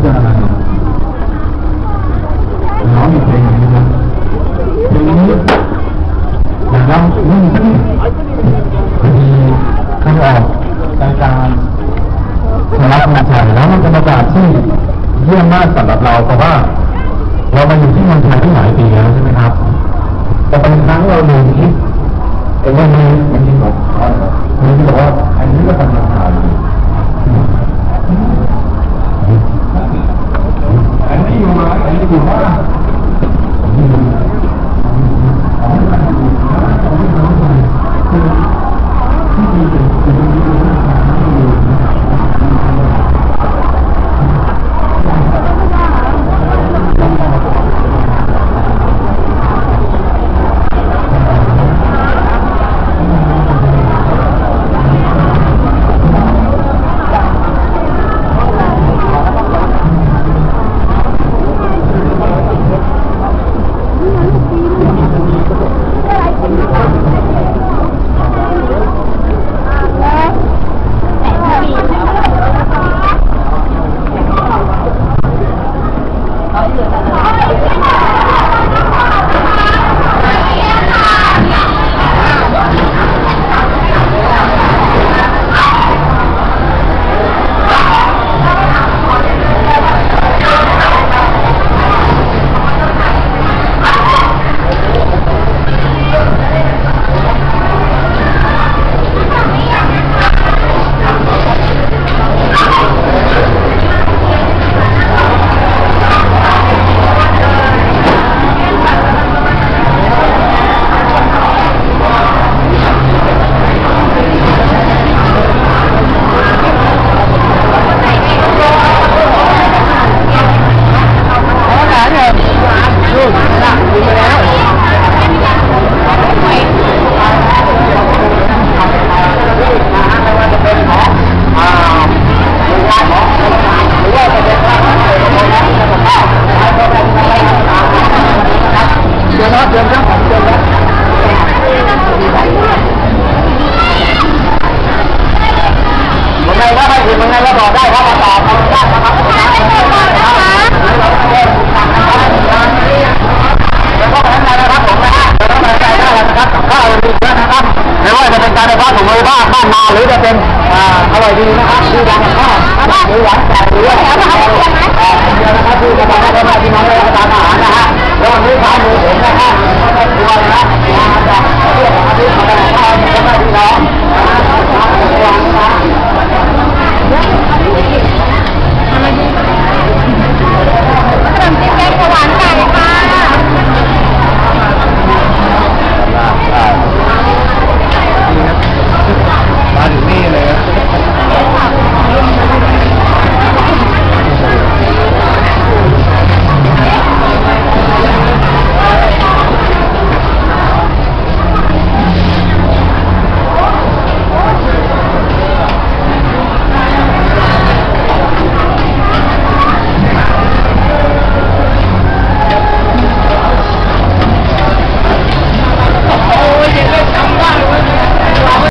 จะน้องมีเพลงนี้นะครับเพลงนี้นะครับนี่มีคำออกรายการสำหรับคนไทยแล้วมันเป็นโอกาสที่เยี่ยมมากสำหรับเราเพราะว่าเรามาอยู่ที่เมืองไทยตั้งหลายปีแล้วใช่ไหมครับแต่บางครั้งเราลืมคิดแต่ว่ามันมีบอกมันบอกว่าอันนี้ก็ทำงานไทยอันนี้อยู่มาอันนี้อยู่ว่าหรือจะเป็นอร่อยดีนะครับที่ดังข้าวหรือหวานแสบหรือว่านะครับที่จะทำให้ได้ที่น้องได้รับประทานอาหารนะฮะแล้ววันนี้ทานหมูผมนะครับตัวนะมาจากเรื่องของที่เขาได้ข้าวให้พี่น้อง